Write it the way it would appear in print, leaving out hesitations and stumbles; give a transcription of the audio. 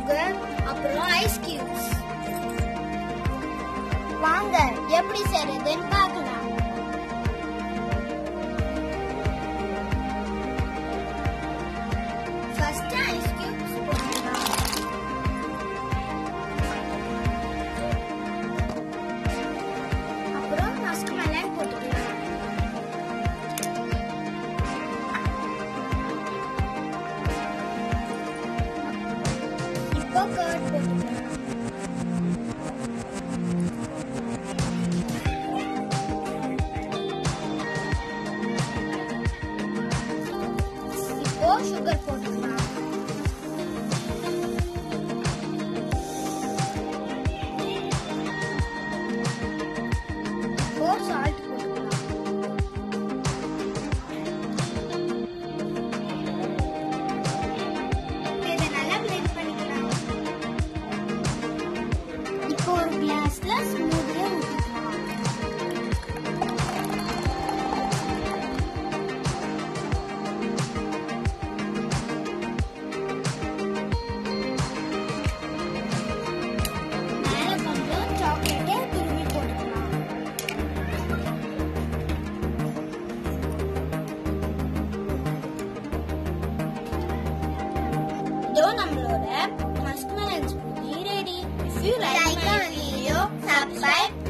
Sugar அப்புறம் ice cubes. வாங்க எப்படி செய்யறதுன்னு பார்க்கலாம். ஃபர்ஸ்ட் ஐஸ் கியூப்ஸ் போடலாம். அப்புறம் மஸ்க்மெலன் போட்டுக்கலாம். இப்போ கர்ட் போட்டுக்கலாம். இப்போ சுகர் போட்டுக்கலாம். இப்போ சால்ட் போட்டுக்கலாம். இதை நல்லா blend பண்ணிக்கலாம். இப்போ ஒரு கிளாஸ்ல ஸ்மூதியை ஊத்திக்கலாம். மேல கொஞ்சம் சாக்லேட்டை துருவி போட்டுக்கலாம். இதோ நம்மளோட muskmelon smoothie ready. If you like my video, subscribe